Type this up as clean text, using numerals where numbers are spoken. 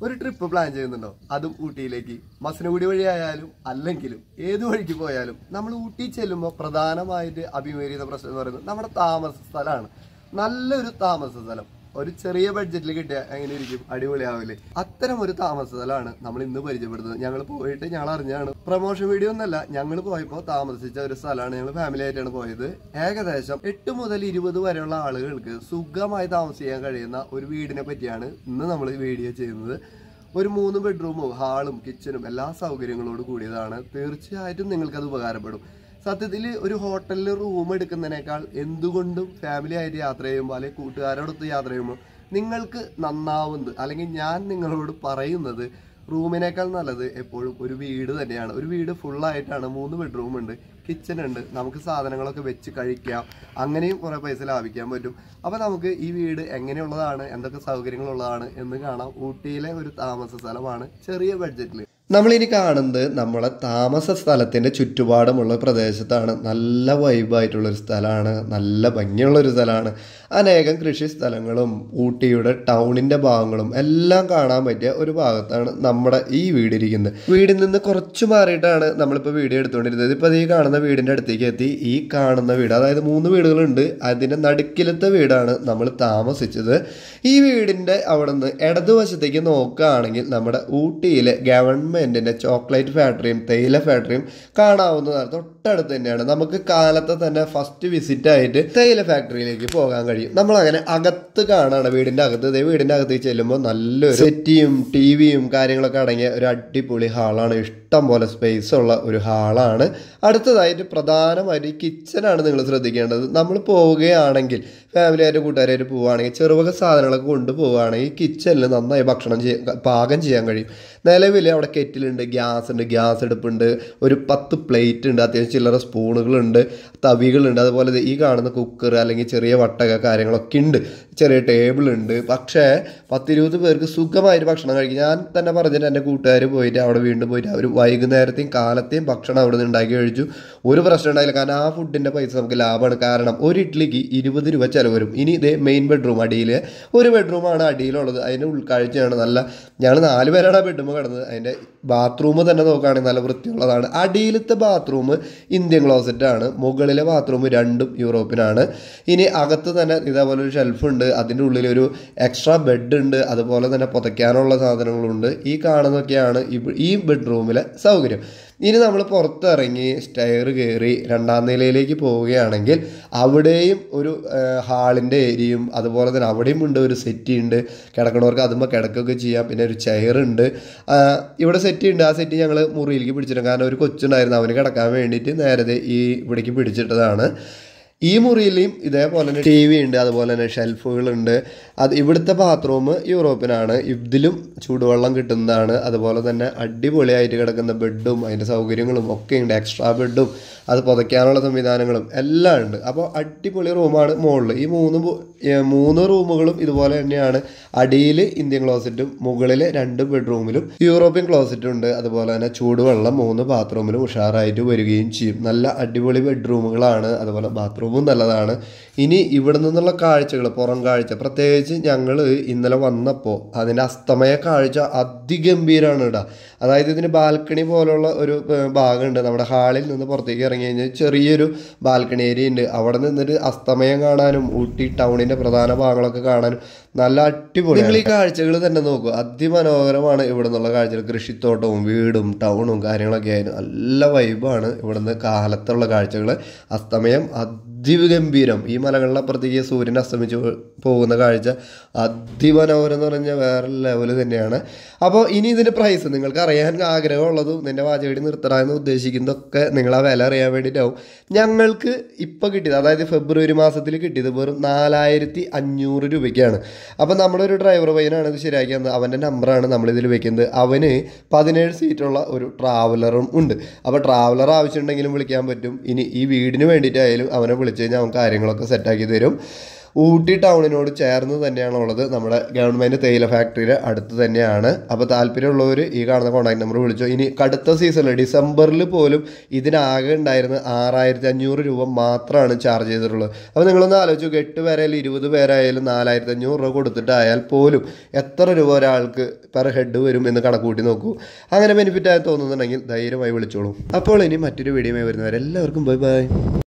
ഒരു trip plan ചെയ്യുന്നുണ്ടോ? അതും ഊട്ടിയിലേക്ക്. മസനഗുഡി വഴിയായാലും അല്ലെങ്കിലും ഏത് വഴിക്ക് പോയാലും നമ്മൾ ഊട്ടി ചെല്ലുമ്പോൾ പ്രധാനമായിട്ട് അഭിമുഖീകരിക്കുന്ന പ്രശ്നം എന്ന് പറയുന്നത് നമ്മുടെ താമസ സ്ഥലമാണ്. നല്ലൊരു താമസ സ്ഥലം ഒരു ചെറിയ ബഡ്ജറ്റിൽ കിട്ടിയ എങ്ങനെ ഇരിക്കും? അടിപൊളിയാവില്ലേ? അത്തരം ഒരു താമസ സ്ഥലമാണ് നമ്മൾ ഇന്ന് പരിചയപ്പെടുന്നത്. ഞങ്ങൾ പോയിട്ട് ഞങ്ങൾ അറിഞ്ഞാണ്, പ്രൊമോഷൻ വീഡിയോ ഒന്നല്ല, ഞങ്ങൾ പോയപ്പോൾ താമസിച്ച ഒരു സ്ഥലമാണ്. ഞങ്ങൾ ഫാമിലി ആയിട്ടാണ് പോയത്. ഏകദേശം 8 മുതൽ 20 വരെയുള്ള ആളുകൾക്ക് സുഖമായി താമസിക്കാൻ കഴിയുന്ന ഒരു വീടിനെ പറ്റിയാണ് ഇന്ന് നമ്മൾ വീഡിയോ ചെയ്യുന്നത്. ഒരു 3 ബെഡ്റൂമും ഹാളും കിച്ചണും എല്ലാ സൗകര്യങ്ങളോട് കൂടിയതാണ്. തീർച്ചയായിട്ടും നിങ്ങൾക്കത് ഉപകാരപ്പെടും. സത്യത്തിൽ ഒരു ഹോട്ടലിൽ റൂം എടുക്കുന്നതിനേക്കാൾ എന്തുകൊണ്ടും ഫാമിലി ആയിട്ട് യാത്ര ചെയ്യുമ്പോൾ അല്ലെങ്കിൽ കൂട്ടുകാരോടൊത്ത് യാത്ര ചെയ്യുമ്പോൾ നിങ്ങൾക്ക് നന്നാവുന്നത്, അല്ലെങ്കിൽ ഞാൻ നിങ്ങളോട് പറയുന്നത്, റൂമിനേക്കാൾ നല്ലത് എപ്പോഴും ഒരു വീട് തന്നെയാണ്. ഒരു വീട് ഫുള്ളായിട്ടാണ്. 3 ബെഡ്റൂം ഉണ്ട്, കിച്ചൺ ഉണ്ട്, നമുക്ക് സാധനങ്ങളൊക്കെ വെച്ച് കഴിക്കാം, അങ്ങനെയും കുറേ പൈസ ലാഭിക്കാൻ പറ്റും. അപ്പോൾ നമുക്ക് ഈ വീട് എങ്ങനെയുള്ളതാണ്, എന്തൊക്കെ സൗകര്യങ്ങളുള്ളതാണ് എന്ന് കാണാം. ഊട്ടിയിലെ ഒരു താമസ സ്ഥലമാണ് ചെറിയ ബഡ്ജറ്റിൽ. നമ്മളിനി കാണുന്നത് നമ്മളെ താമസ സ്ഥലത്തിൻ്റെ ചുറ്റുപാടുമുള്ള പ്രദേശത്താണ്. നല്ല വൈബായിട്ടുള്ളൊരു സ്ഥലമാണ്, നല്ല ഭംഗിയുള്ളൊരു സ്ഥലമാണ്. അനേകം കൃഷി സ്ഥലങ്ങളും ഊട്ടിയുടെ ടൗണിൻ്റെ ഭാഗങ്ങളും എല്ലാം കാണാൻ പറ്റിയ ഒരു ഭാഗത്താണ് നമ്മുടെ ഈ വീടിരിക്കുന്നത്. വീടിൽ നിന്ന് കുറച്ച് മാറിയിട്ടാണ് നമ്മളിപ്പോൾ വീഡിയോ എടുത്തുകൊണ്ടിരുന്നത്. ഇപ്പോൾ ഈ കാണുന്ന വീടിൻ്റെ അടുത്തേക്ക് എത്തി. ഈ കാണുന്ന വീട്, അതായത് 3 വീടുകളുണ്ട്, അതിൻ്റെ നടുക്കിലത്തെ വീടാണ് നമ്മൾ താമസിച്ചത്. ഈ വീടിൻ്റെ അവിടെ നിന്ന് ഇടതുവശത്തേക്ക് നോക്കുകയാണെങ്കിൽ നമ്മുടെ ഊട്ടിയിലെ ഗവൺമെൻറ്റിൻ്റെ ചോക്ലേറ്റ് ഫാക്ടറിയും തേയില ഫാക്ടറിയും കാണാവുന്നതാണ്. തൊട്ടടുത്ത് തന്നെയാണ്. നമുക്ക് കാലത്തെ തന്നെ ഫസ്റ്റ് വിസിറ്റായിട്ട് തേയില ഫാക്ടറിയിലേക്ക് പോകാൻ കഴിയും. നമ്മളങ്ങനെ അകത്ത് കാണാണ്, വീടിൻ്റെ അകത്ത്. വീടിൻ്റെ അകത്തേക്ക് ചെല്ലുമ്പോൾ നല്ലൊരു സെറ്റിയും ടിവിയും കാര്യങ്ങളൊക്കെ അടങ്ങിയ ഒരു അടിപൊളി ഹാളാണ്. ഇഷ്ടം പോലെ സ്പേസ് ഉള്ള ഒരു ഹാളാണ്. അടുത്തതായിട്ട് പ്രധാനമായിട്ട് ഈ കിച്ചനാണ് നിങ്ങൾ ശ്രദ്ധിക്കേണ്ടത്. നമ്മൾ പോവുകയാണെങ്കിൽ ഫാമിലിയായിട്ട് കൂട്ടുകാരായിട്ട് പോവുകയാണെങ്കിൽ ചെറുവക സാധനങ്ങളൊക്കെ കൊണ്ടുപോവുകയാണെങ്കിൽ കിച്ചണിൽ നന്നായി ഭക്ഷണം പാകം ചെയ്യാൻ കഴിയും. നിലവിൽ അവിടെ കെറ്റിലുണ്ട്, ഗ്യാസ് ഉണ്ട്, ഗ്യാസ് അടുപ്പുണ്ട്, ഒരു 10 പ്ലേറ്റ് ഉണ്ട്, അത്യാവശ്യം ചില്ലറ സ്പൂണുകളുണ്ട്, തവികളുണ്ട്, അതുപോലെ ഈ കാണുന്ന കുക്കർ അല്ലെങ്കിൽ ചെറിയ വട്ടക കാര്യങ്ങളൊക്കെ ഉണ്ട്, ചെറിയ ടേബിൾ ഉണ്ട്. പക്ഷേ 10-20 പേർക്ക് സുഖമായിട്ട് ഭക്ഷണം കഴിക്കും. ഞാൻ തന്നെ പറഞ്ഞിട്ട് എൻ്റെ കൂട്ടുകാർ പോയിട്ട് അവിടെ വീണ്ടും പോയിട്ട് അവർ വൈകുന്നേരത്തെയും കാലത്തെയും ഭക്ഷണം അവിടെ നിന്ന് ഉണ്ടാക്കി കഴിച്ചു. ഒരു പ്രശ്നം ഉണ്ടായില്ല. കാരണം ആ ഫുഡിൻ്റെ പൈസ നമുക്ക് ലാഭമാണ്. കാരണം ഒരു ഇഡ്ഡലിക്ക് 20 രൂപ ചിലവ് വരും. ഇനി ഇതേ മെയിൻ ബെഡ്റൂം, അടിയിൽ ഒരു ബെഡ്റൂമാണ് അടിയിലുള്ളത്. അതിൻ്റെ ഉൾക്കാഴ്ചയാണ് നല്ല. ഞങ്ങൾ 4 പേരാണ് ആ ബെഡ്റൂം കിടന്നത്. അതിൻ്റെ ബാത്റൂം തന്നെ നോക്കുകയാണെങ്കിൽ നല്ല വൃത്തിയുള്ളതാണ്. അടിയിലത്തെ ബാത്റൂം ഇന്ത്യൻ ക്ലോസറ്റാണ്, മുകളിലെ ബാത്റൂം 2ഉം യൂറോപ്പിനാണ്. ഇനി അകത്ത് തന്നെ ഇതേപോലെ ഒരു ഷെൽഫുണ്ട്, അതിൻ്റെ ഉള്ളിലൊരു എക്സ്ട്രാ ബെഡ് ഉണ്ട്, അതുപോലെ തന്നെ പുതയ്ക്കാനുള്ള സാധനങ്ങളുണ്ട്. ഈ കാണുന്നതൊക്കെയാണ് ഈ ബെഡ്റൂമിലെ സൗകര്യം. ഇനി നമ്മൾ പുറത്തിറങ്ങി സ്റ്റെയർ കയറി 2ാം നിലയിലേക്ക് പോവുകയാണെങ്കിൽ അവിടെയും ഒരു ഹാളിൻ്റെ ഏരിയയും അതുപോലെ തന്നെ അവിടെയും ഉണ്ട് ഒരു സെറ്റി ഉണ്ട്. കിടക്കണവർക്ക് അതുമ്പോൾ കിടക്കുകയൊക്കെ ചെയ്യാം. പിന്നെ ഒരു ചെയറുണ്ട്, ഇവിടെ സെറ്റി ഉണ്ട്. ആ സെറ്റി ഞങ്ങൾ മുറിയിലേക്ക് പിടിച്ചിട്ടുണ്ട്. കാരണം ഒരു കൊച്ചുണ്ടായിരുന്നു, അവന് കിടക്കാൻ വേണ്ടിയിട്ട് നേരത്തെ ഈ ഇവിടേക്ക് പിടിച്ചിട്ടതാണ്. ഈ മുറിയിലും ഇതേപോലെ തന്നെ ടി വി ഉണ്ട്, അതുപോലെ തന്നെ ഷെൽഫുകളുണ്ട്. ഇവിടുത്തെ ബാത്റൂം യൂറോപ്പിനാണ്. ഇതിലും ചൂടുവെള്ളം കിട്ടുന്നതാണ്. അതുപോലെ തന്നെ അടിപൊളിയായിട്ട് കിടക്കുന്ന ബെഡും അതിൻ്റെ സൗകര്യങ്ങളും ഒക്കെ ഉണ്ട്. എക്സ്ട്രാ ബെഡും അത് പുതയ്ക്കാനുള്ള സംവിധാനങ്ങളും എല്ലാം ഉണ്ട്. അപ്പോൾ അടിപൊളി റൂമാണ് മുകളിൽ. ഈ 3 റൂമുകളും ഇതുപോലെ തന്നെയാണ്. അടിയിൽ ഇന്ത്യൻ ക്ലോസറ്റും മുകളിൽ 2 ബെഡ്റൂമിലും യൂറോപ്യൻ ക്ലോസറ്റും ഉണ്ട്. അതുപോലെ തന്നെ ചൂടുവെള്ളം 3 ബാത്റൂമിലും ഉഷാറായിട്ട് വരികയും ചെയ്യും. നല്ല അടിപൊളി ബെഡ്റൂമുകളാണ്. അതുപോലെ ബാത്റൂമും നല്ലതാണ്. ഇനി ഇവിടെ നിന്നുള്ള കാഴ്ചകൾ, പുറം കാഴ്ച, പ്രത്യേകിച്ച് ഞങ്ങൾ ഇന്നലെ വന്നപ്പോൾ അതിൻ്റെ അസ്തമയ കാഴ്ച അതിഗംഭീരമാണ് ഇവിടെ. അതായത് ഇതിന് ബാൽക്കണി പോലുള്ള ഒരു ഭാഗമുണ്ട്. നമ്മുടെ ഹാളിൽ നിന്ന് പുറത്തേക്ക് ഇറങ്ങി കഴിഞ്ഞാൽ ചെറിയൊരു ബാൽക്കണി ഏരിയ ഉണ്ട്. അവിടെ നിന്നിട്ട് അസ്തമയം കാണാനും ഊട്ടി ടൗണിൻ്റെ പ്രധാന ഭാഗങ്ങളൊക്കെ കാണാനും നല്ല അടിപൊളി. നിങ്ങൾ ഈ കാഴ്ചകൾ തന്നെ നോക്കൂ, അതിമനോഹരമാണ് ഇവിടെ നിന്നുള്ള കാഴ്ചകൾ. കൃഷിത്തോട്ടവും വീടും ടൗണും കാര്യങ്ങളൊക്കെ ആയിരുന്നു. നല്ല വൈബാണ് ഇവിടുന്ന് കാലത്തുള്ള കാഴ്ചകൾ. അസ്തമയം അതിഗംഭീരം. ഈ മലകളുടെ അപ്പുറത്തേക്ക് സൂര്യൻ അസ്തമിച്ച് പോകുന്ന കാഴ്ച അതിമനോഹരം എന്ന് പറഞ്ഞാൽ വേറെ ലെവൽ തന്നെയാണ്. അപ്പോൾ ഇനി ഇതിൻ്റെ പ്രൈസ് നിങ്ങൾക്ക് അറിയാൻ ആഗ്രഹമുള്ളതും നിൻ്റെ വാചകടി നിർത്തണമെന്ന് ഉദ്ദേശിക്കുന്നതൊക്കെ നിങ്ങൾ ആ വില അറിയാൻ വേണ്ടിയിട്ടാവും. ഞങ്ങൾക്ക് ഇപ്പോൾ കിട്ടിയത്, അതായത് ഫെബ്രുവരി മാസത്തിൽ കിട്ടിയത് വെറും 4500 രൂപയ്ക്കാണ്. അപ്പോൾ നമ്മളൊരു ഡ്രൈവർ പയ്യനാണ് ഇത് ശരിയാക്കി തന്നത്. അവൻ്റെ നമ്പറാണ് നമ്മളിതിൽ വെക്കുന്നത്. അവന് 17 സീറ്റുള്ള ഒരു ട്രാവലറും ഉണ്ട്. അപ്പോൾ ട്രാവലർ ആവശ്യമുണ്ടെങ്കിലും വിളിക്കാൻ പറ്റും. ഇനി ഈ വീടിന് വേണ്ടിയിട്ടായാലും അവനെ വിളിച്ച് കഴിഞ്ഞാൽ അവൻ കാര്യങ്ങളൊക്കെ സെറ്റാക്കി തരും. ഊട്ടി ടൗണിനോട് ചേർന്ന് തന്നെയാണുള്ളത്. നമ്മുടെ ഗവൺമെൻറ് തേയില ഫാക്ടറിയുടെ അടുത്ത് തന്നെയാണ്. അപ്പോൾ താല്പര്യമുള്ളവർ ഈ കാണുന്ന കോൺടാക്ട് നമ്പർ വിളിച്ചോ. ഇനി കടുത്ത സീസണിൽ ഡിസംബറിൽ പോലും ഇതിനാകെ ഉണ്ടായിരുന്ന 6500 രൂപ മാത്രമാണ് ചാർജ് ചെയ്തിട്ടുള്ളത്. അപ്പോൾ നിങ്ങളൊന്ന് ആലോചിച്ചു, 8 പേരായാലും 20 പേരായാലും 4500 രൂപ കൊടുത്തിട്ടായാൽ പോലും എത്ര രൂപ ഒരാൾക്ക് പെർ ഹെഡ് വരും എന്ന് കണക്കൂട്ടി നോക്കൂ. അങ്ങനെ ബെനിഫിറ്റ് ആയി തോന്നുന്നുണ്ടെങ്കിൽ ധൈര്യമായി വിളിച്ചോളൂ. അപ്പോൾ ഇനി മറ്റൊരു വീഡിയോ വരുന്നവരെ എല്ലാവർക്കും ബൈ ബൈ.